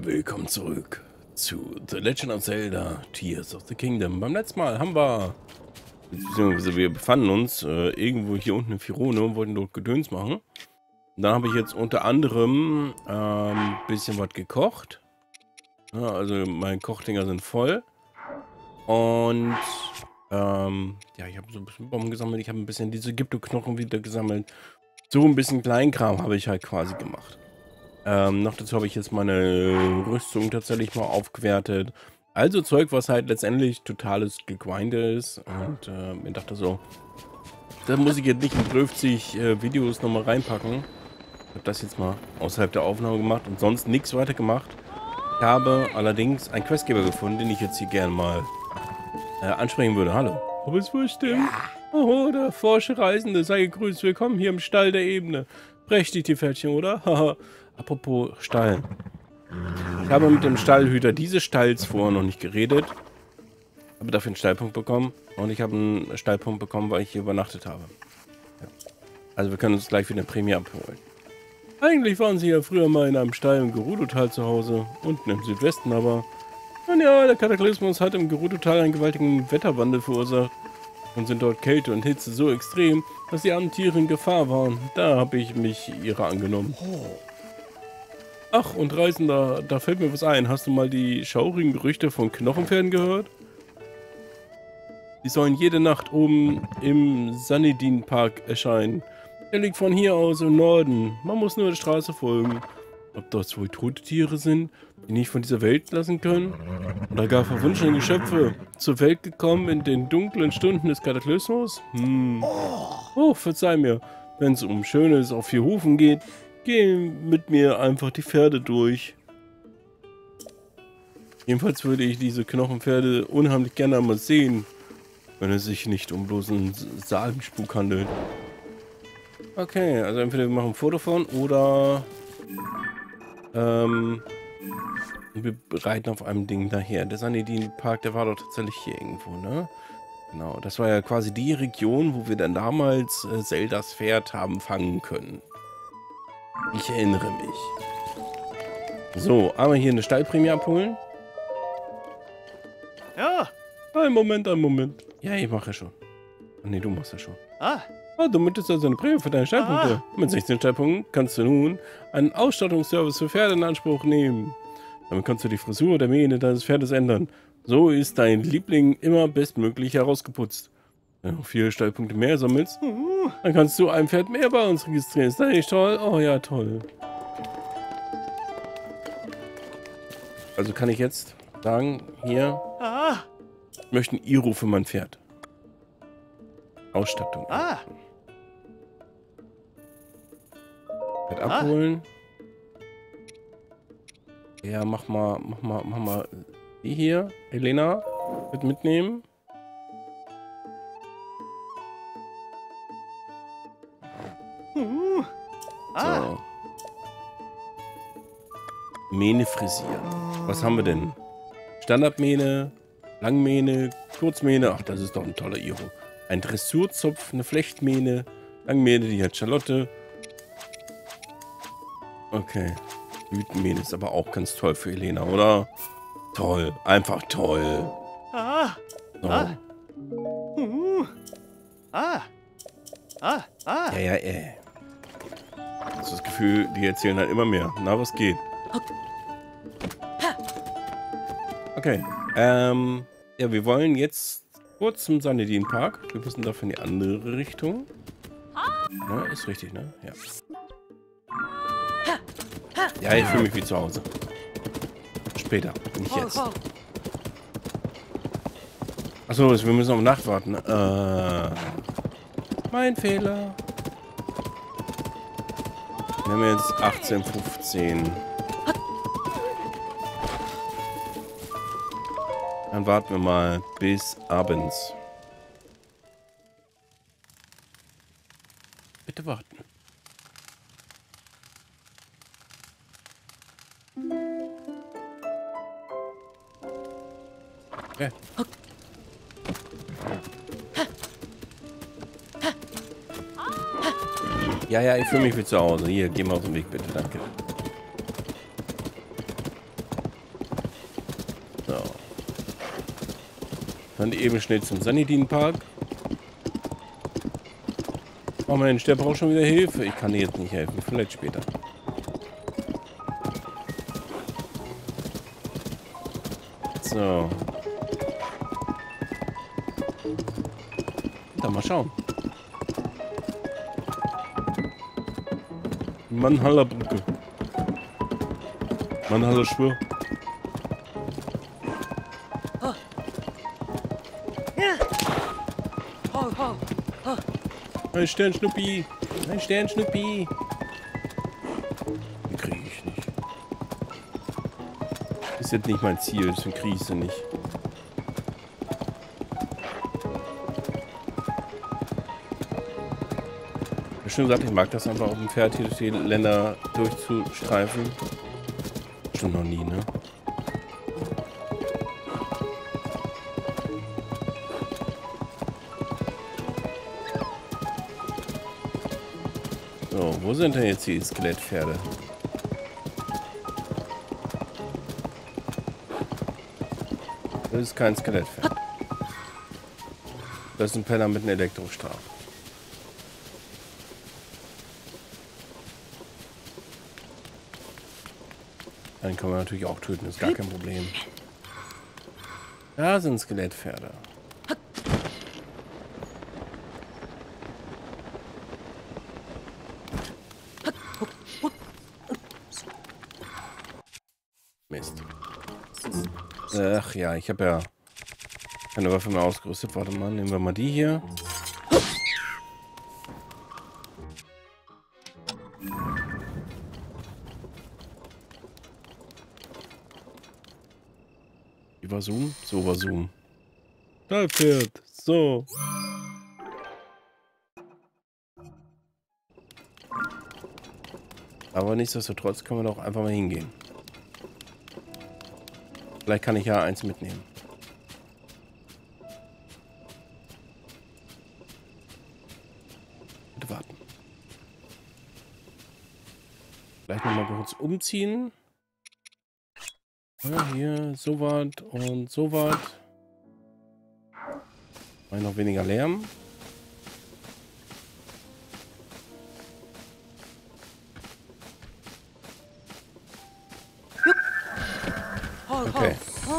Willkommen zurück zu The Legend of Zelda Tears of the Kingdom. Beim letzten Mal haben wir, beziehungsweise wir befanden uns irgendwo hier unten in Firone und wollten dort Gedöns machen. Und dann habe ich jetzt unter anderem ein bisschen was gekocht. Ja, also meine Kochdinger sind voll. Und ja, ich habe so ein bisschen Bomben gesammelt. Ich habe ein bisschen diese Gypto-Knochen wieder gesammelt. So ein bisschen Kleinkram habe ich halt quasi gemacht. Noch dazu habe ich jetzt meine Rüstung tatsächlich mal aufgewertet. Also Zeug, was halt letztendlich totales Gegrinder ist. Und ich dachte so, da muss ich jetzt nicht in 50 Videos nochmal reinpacken. Ich habe das jetzt mal außerhalb der Aufnahme gemacht und sonst nichts weiter gemacht. Ich habe allerdings einen Questgeber gefunden, den ich jetzt hier gerne mal ansprechen würde. Hallo. Ob es wohl stimmt? Oh, der forsche Reisende, sei gegrüßt. Willkommen hier im Stall der Ebene. Prächtig, die Pferdchen, oder? Haha. Apropos Stall. Ich habe mit dem Stallhüter dieses Stalls vorher noch nicht geredet. Habe dafür einen Stallpunkt bekommen. Und ich habe einen Stallpunkt bekommen, weil ich hier übernachtet habe. Ja. Also wir können uns gleich wieder eine Prämie abholen. Eigentlich waren sie ja früher mal in einem Stall im Gerudo-Tal zu Hause. Unten im Südwesten, aber... Nun ja, der Kataklysmus hat im Gerudo-Tal einen gewaltigen Wetterwandel verursacht. Und sind dort Kälte und Hitze so extrem, dass die armen Tiere in Gefahr waren. Da habe ich mich ihrer angenommen. Ach, und Reisender, da fällt mir was ein. Hast du mal die schaurigen Gerüchte von Knochenpferden gehört? Die sollen jede Nacht oben im Sanedin-Park erscheinen. Er liegt von hier aus im Norden. Man muss nur der Straße folgen. Ob das wohl tote Tiere sind, die nicht von dieser Welt lassen können? Oder gar verwunschene Geschöpfe, zur Welt gekommen in den dunklen Stunden des Kataklysmus? Oh, verzeih mir, wenn es um Schönes auf 4 Hufen geht, geh mit mir einfach die Pferde durch. Jedenfalls würde ich diese Knochenpferde unheimlich gerne einmal sehen, wenn es sich nicht um bloßen Sagenspuk handelt. Okay, also entweder wir machen ein Foto von oder wir reiten auf einem Ding daher. Der Sanedin-Park, der war doch tatsächlich hier irgendwo, ne? Genau, das war ja quasi die Region, wo wir dann damals Zeldas Pferd haben fangen können. Ich erinnere mich. So, einmal hier eine Stallprämie abholen. Ja. Ein Moment, ein Moment. Ja, ich mache schon. Oh, nee, du machst ja schon. Ah. Du möchtest also eine Prämie für deine Stallpunkte. Mit 16 Stallpunkten kannst du nun einen Ausstattungsservice für Pferde in Anspruch nehmen. Damit kannst du die Frisur der Mähne deines Pferdes ändern. So ist dein Liebling immer bestmöglich herausgeputzt. Wenn du 4 Stallpunkte mehr sammelst, dann kannst du ein Pferd mehr bei uns registrieren. Ist das nicht toll? Oh ja, toll. Also kann ich jetzt sagen, hier, ich möchte ein Iro für mein Pferd. Ausstattung. Pferd abholen. Ja, mach mal die hier. Elena wird mitnehmen. So. Mähne frisieren. Was haben wir denn? Standardmähne, Langmähne, Kurzmähne. Ach, das ist doch ein toller Iro. Ein Dressurzopf, eine Flechtmähne, Langmähne, die hat Charlotte. Okay. Blütenmähne ist aber auch ganz toll für Elena, oder? Toll. Einfach toll. So. Ja, das ist das Gefühl, die erzählen halt immer mehr. Na, was geht? Okay. Ja, wir wollen jetzt kurz zum Sanedin-Park. Wir müssen dafür in die andere Richtung. Ja, ist richtig, ne? Ja. Ja, ich fühle mich wie zu Hause. Später, nicht jetzt. Achso, wir müssen auf Nacht warten. Mein Fehler. Wir haben jetzt 18:15. Dann warten wir mal bis abends. Bitte warten. Okay. Ja, ich fühle mich wie zu Hause. Hier, geh mal aus dem Weg, bitte. Danke. So. Dann eben schnell zum Sanidin-Park. Oh Mensch, der braucht schon wieder Hilfe. Ich kann dir jetzt nicht helfen. Vielleicht später. So. Dann mal schauen. Mannhaller Brücke. Mannhaller Schwör. Ein Sternschnuppi! Ein Sternschnuppi! Den kriege ich nicht. Ist jetzt nicht mein Ziel, deswegen kriege ich sie nicht. Ich habe schon gesagt, ich mag das einfach auf dem Pferd hier durch die Länder durchzustreifen. Schon noch nie, ne? So, wo sind denn jetzt die Skelettpferde? Das ist kein Skelettpferd. Das ist ein Penner mit einem Elektrostab. Den kann man natürlich auch töten, ist gar kein Problem. Da sind Skelettpferde. Mist. Ach ja, ich habe ja keine Waffe mehr ausgerüstet. Warte mal, nehmen wir mal die hier. Wie war Zoom? So war Zoom. Da Pferd. So. Aber nichtsdestotrotz können wir doch einfach mal hingehen. Vielleicht kann ich ja eins mitnehmen. Bitte warten. Vielleicht nochmal kurz umziehen. Ja, hier, so weit und so weit. Noch weniger Lärm. Okay.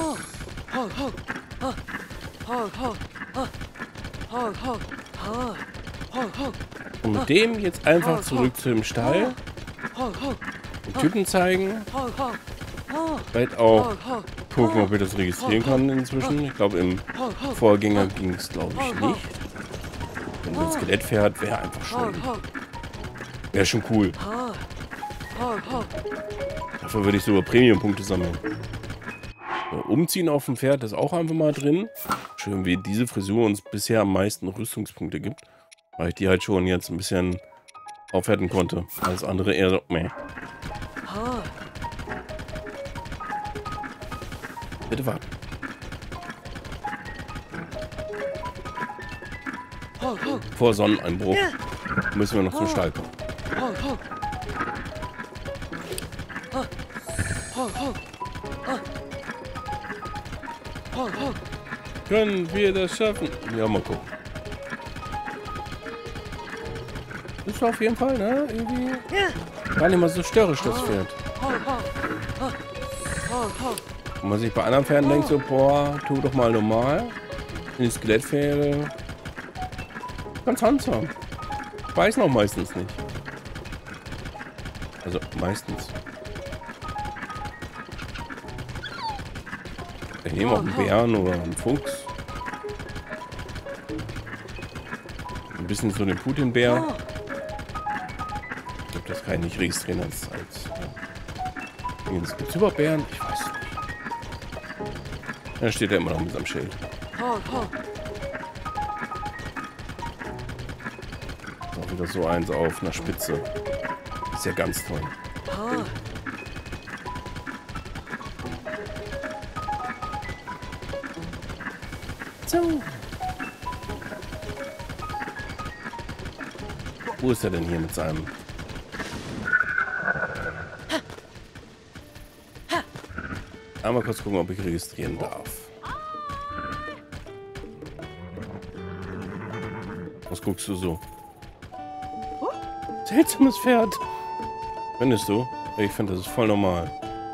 Und mit dem jetzt einfach zurück zu dem Stall. Den Typen zeigen. Vielleicht auch gucken, ob wir das registrieren können inzwischen. Ich glaube, im Vorgänger ging es, glaube ich, nicht. Wenn ein Skelettpferd wäre einfach schon. Wäre schon cool. Dafür würde ich sogar Premium-Punkte sammeln. So, umziehen auf dem Pferd ist auch einfach mal drin. Schön, wie diese Frisur uns bisher am meisten Rüstungspunkte gibt. Weil ich die halt schon jetzt ein bisschen aufwerten konnte. Alles andere eher so, meh. Bitte warten. Vor Sonneneinbruch müssen wir noch zum Stall kommen. Können wir das schaffen? Ja, mal gucken. Ist auf jeden Fall, ne? Irgendwie gar nicht mal so störrisch, das Pferd. Und man sich bei anderen Pferden denkt so, boah, tu doch mal normal. Die Skelettpferde ganz handsam. Weiß noch meistens nicht. Also meistens. Ich nehme auch einen Bären oder einen Fuchs. Ein bisschen so den Putin-Bär. Ich glaube, das kann ich nicht registrieren als gibt es überhaupt Bären? Ich weiß es nicht. Da steht er immer noch mit seinem Schild. Auch wieder so eins auf einer Spitze. Ist ja ganz toll. So. Wo ist er denn hier mit seinem... Einmal kurz gucken, ob ich registrieren darf. Was guckst du so? Seltsames Pferd. Findest du? Ich finde, das ist voll normal.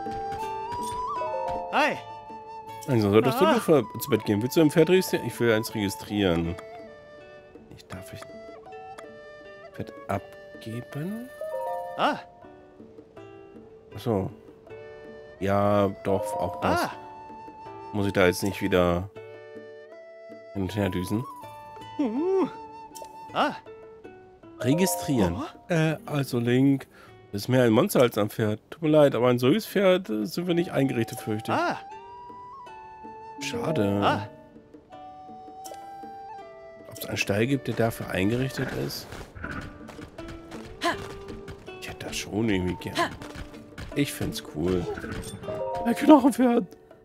Hi. Also solltest du zu Bett gehen. Willst du ein Pferd registrieren? Ich will eins registrieren. Ich darf ich Pferd abgeben? Achso. Ja, doch, auch das. Muss ich da jetzt nicht wieder hin und her düsen? Registrieren. Also Link. Das ist mehr ein Monster als ein Pferd. Tut mir leid, aber ein solches Pferd sind wir nicht eingerichtet, fürchte ich. Schade. Ob es einen Stall gibt, der dafür eingerichtet ist? Ich hätte das schon irgendwie gern. Ich find's cool. Ein Knochenpferd.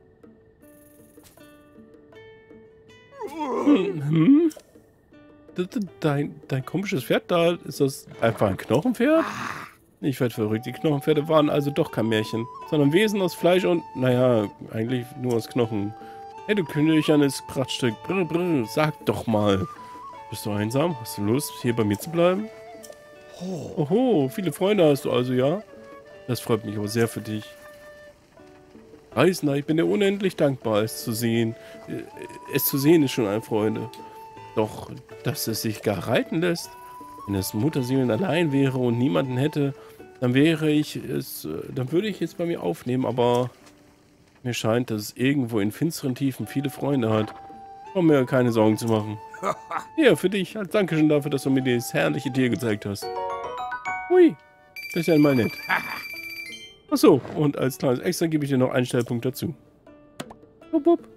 Dein komisches Pferd da, ist das einfach ein Knochenpferd? Ich werde verrückt. Die Knochenpferde waren also doch kein Märchen, sondern Wesen aus Fleisch und, naja, eigentlich nur aus Knochen. Hey, du knöchernes Prachtstück. Brr, brr, sag doch mal. Bist du einsam? Hast du Lust, hier bei mir zu bleiben? Oho, viele Freunde hast du also, ja? Das freut mich aber sehr für dich. Reisender, ich bin dir unendlich dankbar, es zu sehen. Es zu sehen ist schon ein Freunde. Doch, dass es sich gar reiten lässt, wenn es Mutterseelen allein wäre und niemanden hätte, dann würde ich es bei mir aufnehmen, aber mir scheint, dass es irgendwo in finsteren Tiefen viele Freunde hat, um mir keine Sorgen zu machen. Ja, für dich, als Dankeschön dafür, dass du mir dieses herrliche Tier gezeigt hast. Hui, das ist ja einmal nett. Achso, und als kleines Extra gebe ich dir noch einen Stellpunkt dazu. Wupp, wupp.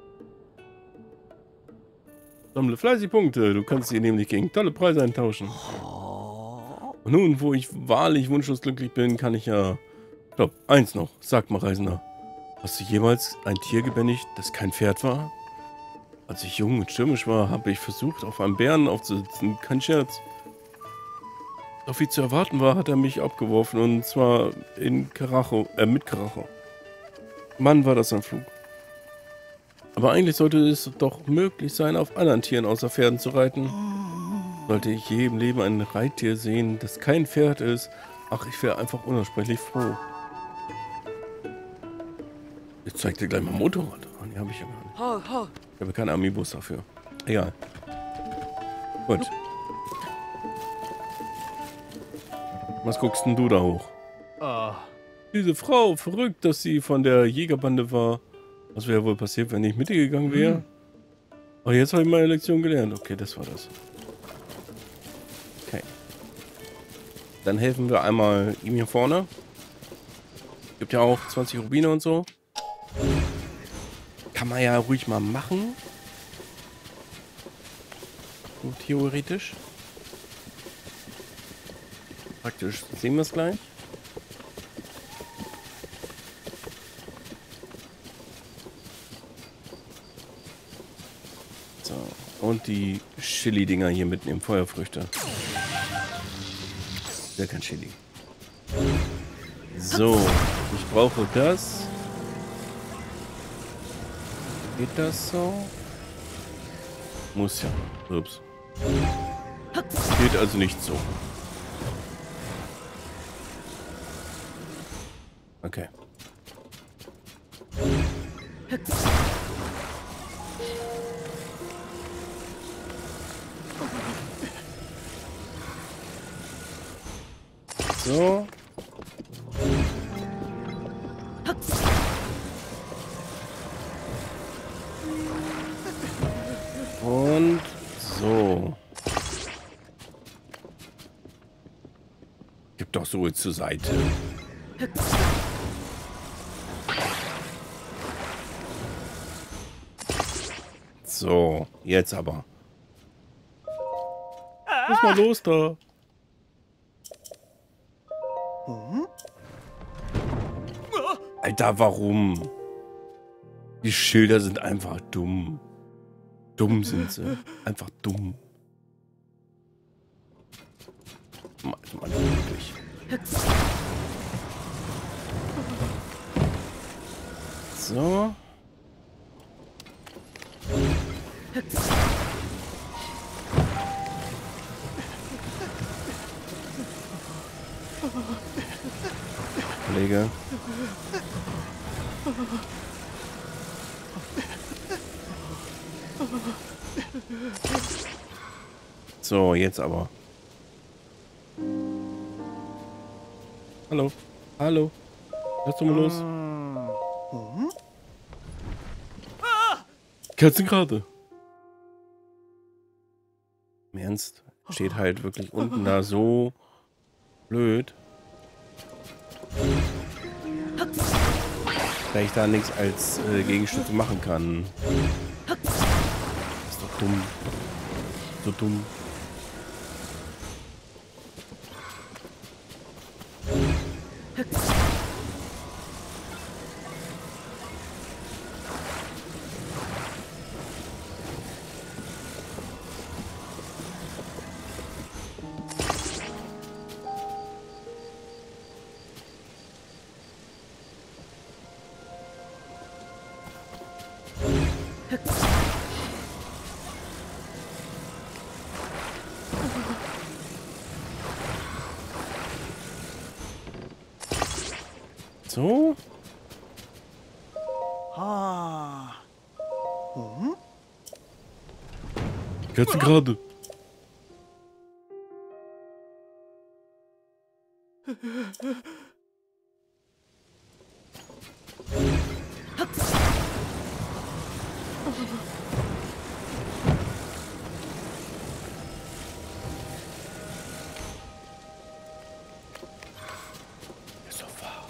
Sammle fleißig Punkte, du kannst sie nämlich gegen tolle Preise eintauschen. Und nun, wo ich wahrlich wunschlos glücklich bin, kann ich ja... Stopp, eins noch, sag mal, Reisender. Hast du jemals ein Tier gebändigt, das kein Pferd war? Als ich jung und stürmisch war, habe ich versucht, auf einem Bären aufzusitzen, kein Scherz. Doch wie zu erwarten war, hat er mich abgeworfen, und zwar mit Karacho. Mann, war das ein Flug. Aber eigentlich sollte es doch möglich sein, auf anderen Tieren außer Pferden zu reiten. Sollte ich je im Leben ein Reittier sehen, das kein Pferd ist, ach, ich wäre einfach unaussprechlich froh. Ich zeig dir gleich mal Motorrad. Oh, die habe ich ja gar nicht. Ich habe keinen Amiibus dafür. Egal. Gut. Was guckst denn du da hoch? Diese Frau, verrückt, dass sie von der Jägerbande war. Was wäre wohl passiert, wenn ich mit ihr gegangen wäre? Oh, jetzt habe ich meine Lektion gelernt. Okay, das war das. Okay. Dann helfen wir einmal ihm hier vorne. Gibt ja auch 20 Rubine und so. Kann man ja ruhig mal machen. So, theoretisch. Praktisch sehen wir es gleich. So, und die Chili-Dinger hier mitnehmen, Feuerfrüchte. Der kann Chili. So, ich brauche das. Geht das so? Muss ja. Ups. Geht also nicht so. Okay. So. Und so. Gib doch so zur Seite. So, jetzt aber. Was mal los da? Alter, warum? Die Schilder sind einfach dumm. Dumm sind sie. Einfach dumm. Mann, wirklich. So. Kollege. So, jetzt aber. Hallo. Hallo. Lass doch mal los. Kerzenkarte. Im Ernst? Steht halt wirklich unten da so blöd. Da ich da nichts als Gegenstütze machen kann. Das ist doch dumm. So dumm. So. Kerzengrade. Ist doch wahr.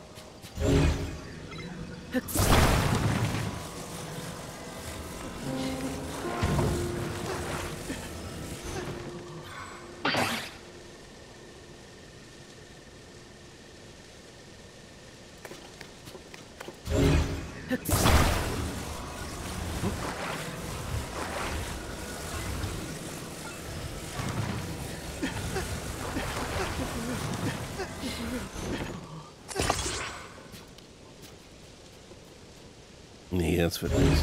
Nee, das wird nichts.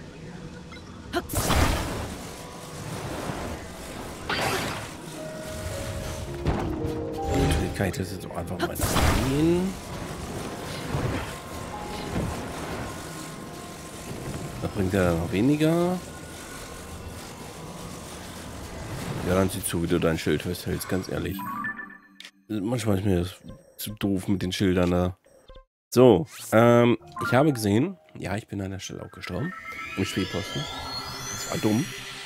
Natürlich kann ich das jetzt auch einfach mal sehen. Da bringt er noch weniger. Ja, dann sieh zu, wie du dein Schild festhältst, ganz ehrlich. Manchmal ist mir das zu doof mit den Schildern da. So, ich habe gesehen, ja, ich bin an der Stelle auch gestorben. Im Schwebposten. Das war dumm.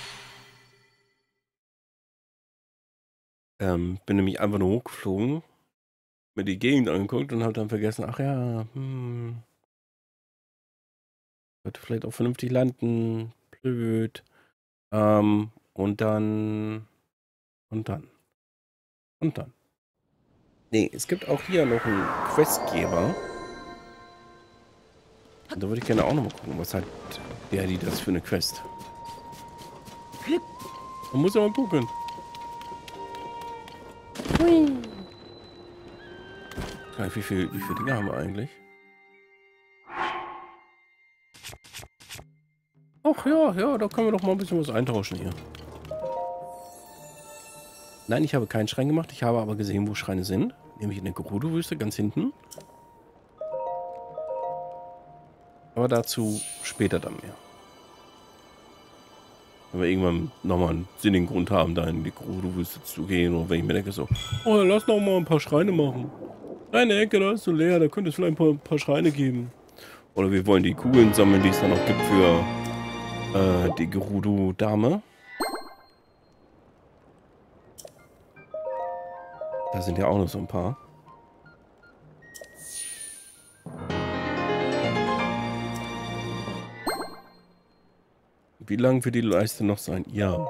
Bin nämlich einfach nur hochgeflogen, mir die Gegend angeguckt und habe dann vergessen, ach ja, sollte vielleicht auch vernünftig landen. Blöd. Und dann. Nee, es gibt auch hier noch einen Questgeber. Da würde ich gerne auch noch mal gucken, was hat die das für eine Quest. Man muss ja mal gucken. Wie viele Dinge haben wir eigentlich? Ach ja, da können wir doch mal ein bisschen was eintauschen hier. Nein, ich habe keinen Schrein gemacht. Ich habe aber gesehen, wo Schreine sind. Nämlich in der Gerudo-Wüste, ganz hinten. Aber dazu später dann mehr. Wenn wir irgendwann nochmal einen sinnigen Grund haben, da in die Gerudo-Wüste zu gehen. Oder wenn ich mir denke so, oh, lass noch mal ein paar Schreine machen. Deine Ecke, da ist so leer, da könnte es vielleicht ein paar Schreine geben. Oder wir wollen die Kugeln sammeln, die es da noch gibt für die Gerudo-Dame. Da sind ja auch noch so ein paar. Wie lang wird die Leiste noch sein? Ja.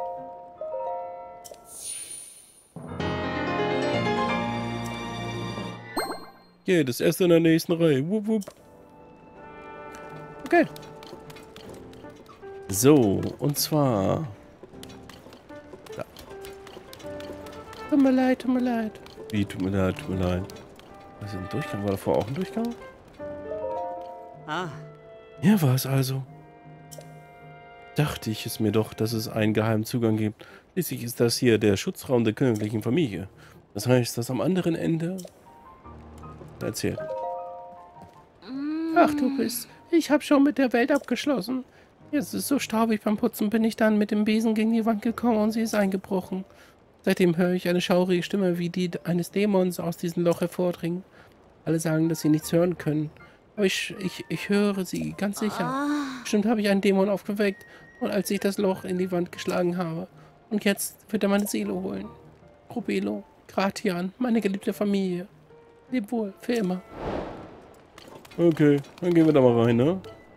Okay, das erste in der nächsten Reihe. Wupp, wupp. Okay. So, und zwar... Da. Tut mir leid, tut mir leid. Wie, tut mir leid, tut mir leid. Was ist ein Durchgang? War davor auch ein Durchgang? Ah, Hier war es also. Dachte ich es mir doch, dass es einen geheimen Zugang gibt. Schließlich ist das hier der Schutzraum der königlichen Familie. Das heißt, dass am anderen Ende... Erzählt. Ach du bist, ich habe schon mit der Welt abgeschlossen. Jetzt ist es so staubig beim Putzen, bin ich dann mit dem Besen gegen die Wand gekommen und sie ist eingebrochen. Seitdem höre ich eine schaurige Stimme wie die eines Dämons aus diesem Loch hervordringen. Alle sagen, dass sie nichts hören können. Aber ich höre sie, ganz sicher. Bestimmt habe ich einen Dämon aufgeweckt und als ich das Loch in die Wand geschlagen habe. Und jetzt wird er meine Seele holen. Probelo, Gratian, meine geliebte Familie. Leb wohl, für immer. Okay, dann gehen wir da mal rein, ne?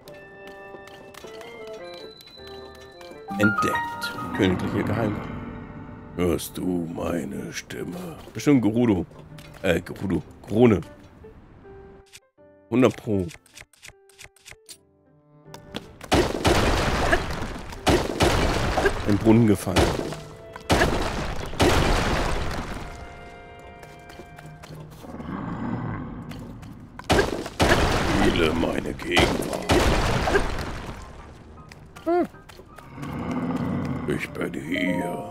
Entdeckt. Königliche Geheime. Hörst du meine Stimme? Bestimmt Gerudo. Gerudo. Krone. 100 Pro. Im Brunnen gefallen. Spiele meine Gegenwart. Ich bin hier.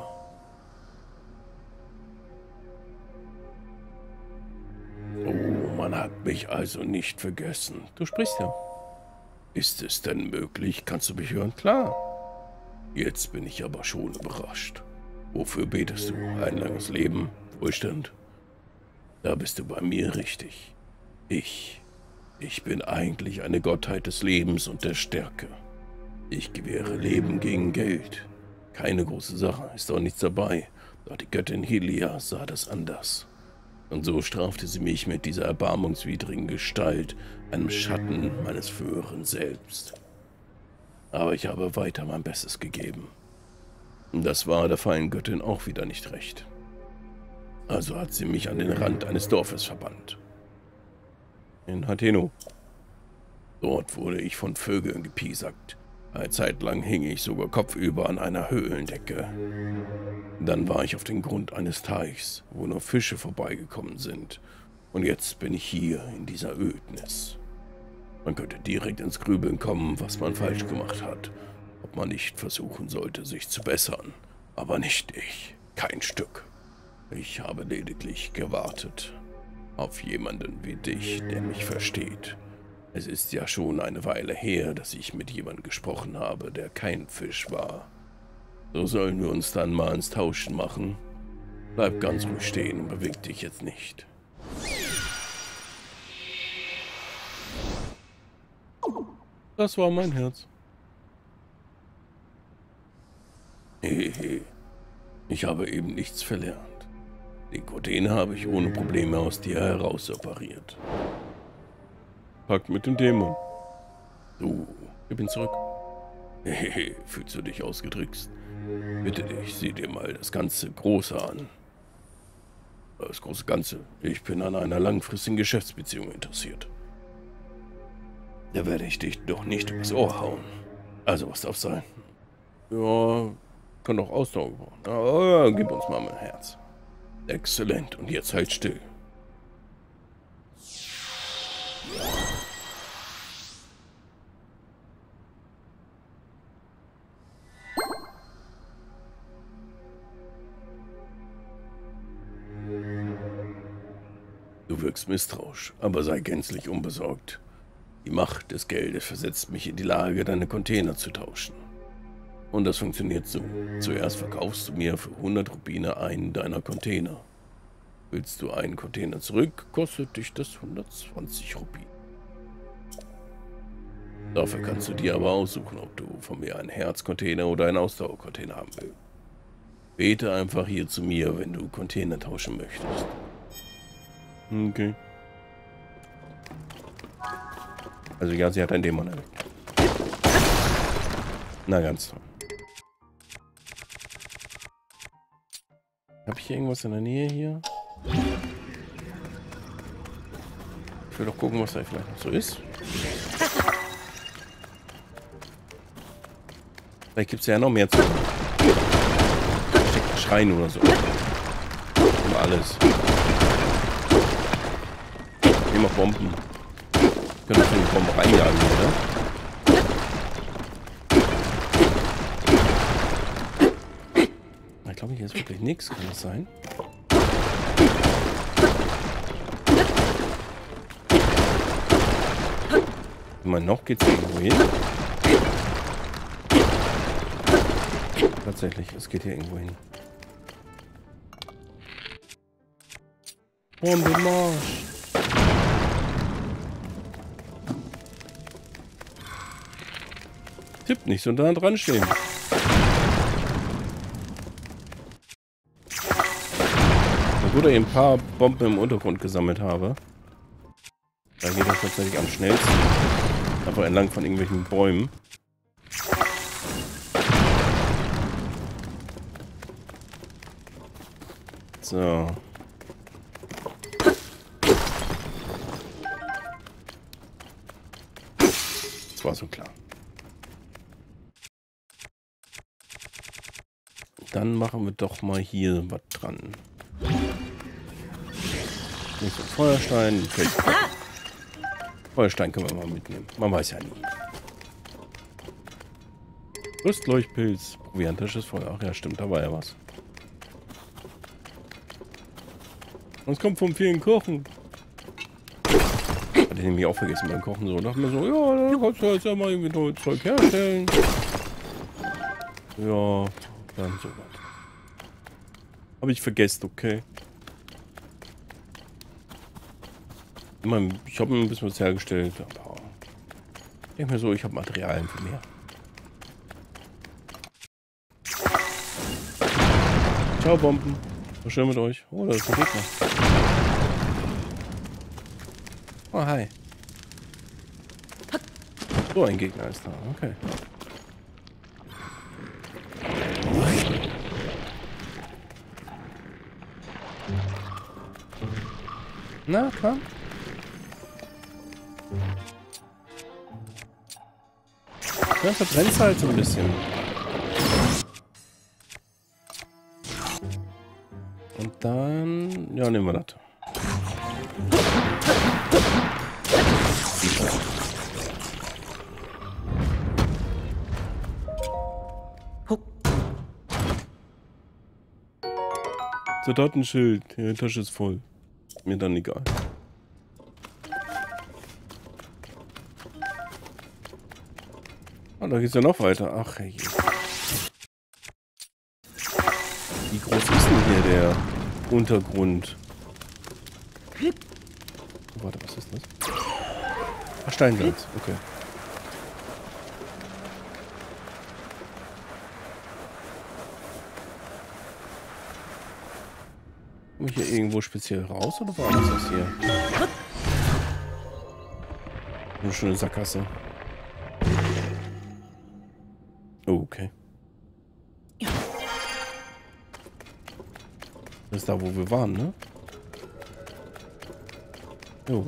Oh, man hat mich also nicht vergessen. Du sprichst ja. Ist es denn möglich? Kannst du mich hören? Klar. Jetzt bin ich aber schon überrascht. Wofür betest du? Ein langes Leben? Wohlstand? Da bist du bei mir richtig. Ich bin eigentlich eine Gottheit des Lebens und der Stärke. Ich gewähre Leben gegen Geld. Keine große Sache, ist auch nichts dabei. Doch die Göttin Helia sah das anders. Und so strafte sie mich mit dieser erbarmungswidrigen Gestalt, einem Schatten meines früheren Selbst. Aber ich habe weiter mein Bestes gegeben. Das war der feinen Göttin auch wieder nicht recht. Also hat sie mich an den Rand eines Dorfes verbannt. In Hateno. Dort wurde ich von Vögeln gepiesackt. Eine Zeit lang hing ich sogar kopfüber an einer Höhlendecke. Dann war ich auf dem Grund eines Teichs, wo nur Fische vorbeigekommen sind. Und jetzt bin ich hier in dieser Ödnis. Man könnte direkt ins Grübeln kommen, was man falsch gemacht hat. Ob man nicht versuchen sollte, sich zu bessern. Aber nicht ich. Kein Stück. Ich habe lediglich gewartet. Auf jemanden wie dich, der mich versteht. Es ist ja schon eine Weile her, dass ich mit jemandem gesprochen habe, der kein Fisch war. So sollen wir uns dann mal ins Tauschen machen. Bleib ganz ruhig stehen und beweg dich jetzt nicht. Das war mein Herz. Hehe. Ich habe eben nichts verlernt. Den Koten habe ich ohne Probleme aus dir heraus operiert. Pakt mit dem Dämon. Du, gib ihn zurück. Hehe, fühlst du dich ausgedrückt? Bitte dich, sieh dir mal das ganze Große an. Das große Ganze. Ich bin an einer langfristigen Geschäftsbeziehung interessiert. Da werde ich dich doch nicht übers Ohr hauen. Also, was darf sein? Ja, kann doch Ausdauer gebrauchen. Ja, gib uns mal mein Herz. Exzellent, und jetzt halt still. Du wirkst misstrauisch, aber sei gänzlich unbesorgt. Die Macht des Geldes versetzt mich in die Lage, deine Container zu tauschen. Und das funktioniert so. Zuerst verkaufst du mir für 100 Rubine einen deiner Container. Willst du einen Container zurück, kostet dich das 120 Rubine. Dafür kannst du dir aber aussuchen, ob du von mir einen Herzcontainer oder einen Ausdauercontainer haben willst. Bete einfach hier zu mir, wenn du Container tauschen möchtest. Okay. Also ja, sie hat einen Dämon erweckt. Na ganz toll. Habe ich hier irgendwas in der Nähe hier? Ich will doch gucken, was da vielleicht noch so ist. Vielleicht gibt es ja noch mehr zu. Schreien oder so. Um alles. Immer Bomben. Können wir die Bomben reinjagen, oder? wirklich nichts, kann das sein? Immer noch geht's irgendwo hin. Tatsächlich, es geht hier irgendwo hin. Bombe Marsch. Tippt nicht, sondern dran stehen. Oder ein paar Bomben im Untergrund gesammelt habe. Da geht das tatsächlich am schnellsten. Einfach entlang von irgendwelchen Bäumen. So. Das war so klar. Dann machen wir doch mal hier was dran. Nicht so Feuerstein. Okay. Feuerstein können wir mal mitnehmen. Man weiß ja nie. Rüstleuchtpilz. Proviantisches Feuer. Ach ja, stimmt, da war ja was. Das kommt vom vielen Kochen. Hatte ich nämlich auch vergessen beim Kochen so. Da dachte mir so, ja, da kannst du jetzt ja mal irgendwie neues Zeug herstellen. Ja, dann so was. Habe ich vergessen, okay. Ich habe ein bisschen was hergestellt, aber ich denke mir so, ich habe Materialien für mehr. Ciao, Bomben. War schön mit euch. Oh, da ist ein Gegner. Oh, hi. So ein Gegner ist da, okay. Na, komm. Ja, verbrennt es halt so ein bisschen. Und dann... Ja, nehmen wir das. Soldatenschild. Ja, die Tasche ist voll. Mir dann egal. Oh, da geht's ja noch weiter. Ach, hey. Wie groß ist denn hier der Untergrund? Oh, warte, was ist das? Ach, Steinsalz. Okay. Komme ich hier irgendwo speziell raus oder war das hier? Eine schöne Sackgasse. Oh, okay. Das ist da, wo wir waren, ne? Jo.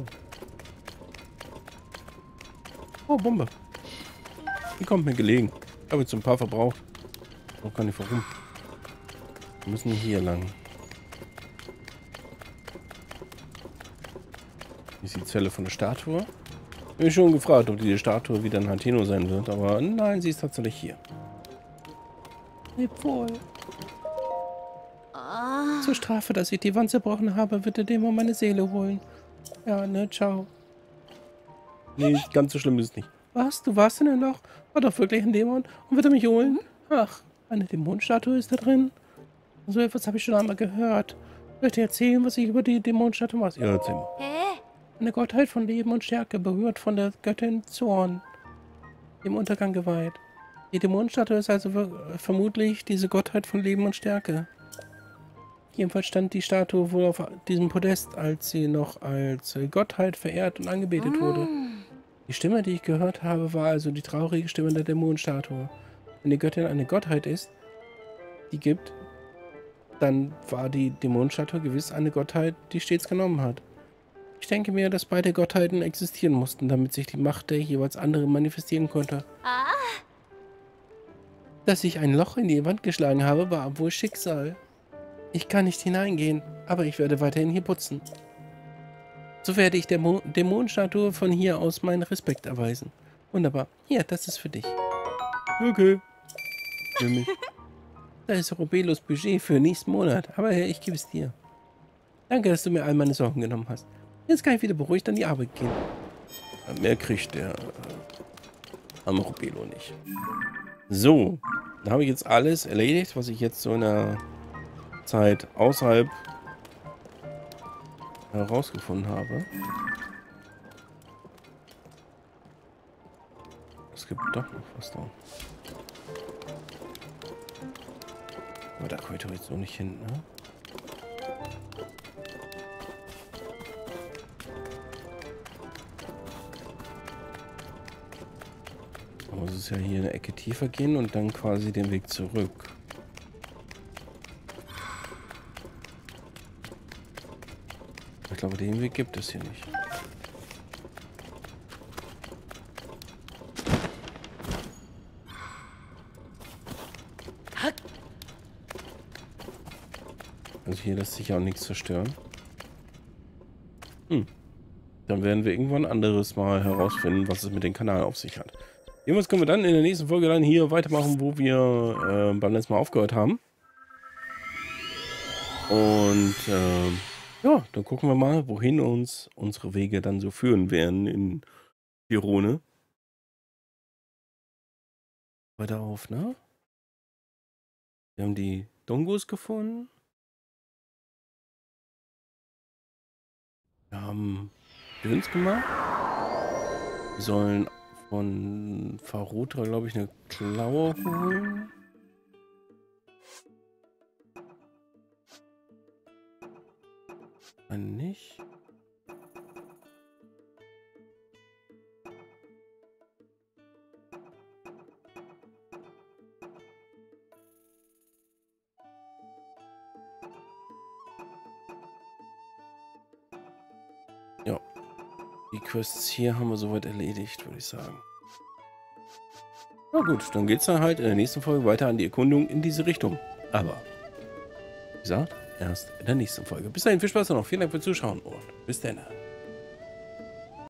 Oh, Bombe. Die kommt mir gelegen. Ich habe jetzt ein paar verbraucht. Auch gar nicht warum. Wir müssen hier lang. Hier ist die Zelle von der Statue. Ich habe mich schon gefragt, ob die Statue wieder ein Hateno sein wird, aber nein, sie ist tatsächlich hier. Leb wohl. Zur Strafe, dass ich die Wand zerbrochen habe, wird der Dämon meine Seele holen. Ja, ne, ciao. Nee, ganz so schlimm ist es nicht. Was? Du warst in dem Loch? War doch wirklich ein Dämon und wird er mich holen? Ach, eine Dämonenstatue ist da drin? So etwas habe ich schon einmal gehört. Soll ich dir erzählen, was ich über die Dämonenstatue weiß? Ja, erzähl mal. Eine Gottheit von Leben und Stärke, berührt von der Göttin Zorn, dem Untergang geweiht. Die Dämonenstatue ist also vermutlich diese Gottheit von Leben und Stärke. Jedenfalls stand die Statue wohl auf diesem Podest, als sie noch als Gottheit verehrt und angebetet wurde. Die Stimme, die ich gehört habe, war also die traurige Stimme der Dämonenstatue. Wenn die Göttin eine Gottheit ist, die gibt, dann war die Dämonenstatue gewiss eine Gottheit, die stets genommen hat. Ich denke mir, dass beide Gottheiten existieren mussten, damit sich die Macht der jeweils anderen manifestieren konnte. Dass ich ein Loch in die Wand geschlagen habe, war wohl Schicksal. Ich kann nicht hineingehen, aber ich werde weiterhin hier putzen. So werde ich der Dämonenstatue von hier aus meinen Respekt erweisen. Wunderbar. Hier, das ist für dich. Okay. Für mich. Da ist Robelos Budget für nächsten Monat, aber ich gebe es dir. Danke, dass du mir all meine Sorgen genommen hast. Jetzt kann ich wieder beruhigt an die Arbeit gehen. Mehr kriegt der arme Robelo nicht. So, da habe ich jetzt alles erledigt, was ich jetzt so in der Zeit außerhalb herausgefunden habe. Es gibt doch noch was da. Aber da komme ich doch jetzt noch nicht hin, ne? Da muss es ja hier eine Ecke tiefer gehen und dann quasi den Weg zurück. Ich glaube, den Weg gibt es hier nicht. Also hier lässt sich auch nichts zerstören. Dann werden wir irgendwann anderes Mal herausfinden, was es mit dem Kanal auf sich hat. Irgendwas können wir dann in der nächsten Folge dann hier weitermachen, wo wir beim letzten Mal aufgehört haben. Und ja, dann gucken wir mal, wohin uns unsere Wege dann so führen werden in Firone. Weiter auf, ne? Wir haben die Dongos gefunden. Wir haben Döns gemacht. Wir sollen von Farutra, glaube ich, eine Klaue holen. Nicht. Ja. Die Quests hier haben wir soweit erledigt, würde ich sagen. Na gut, dann geht es dann halt in der nächsten Folge weiter an die Erkundung in diese Richtung. Aber, wie gesagt, erst in der nächsten Folge. Bis dahin, viel Spaß noch. Vielen Dank fürs Zuschauen und bis dann.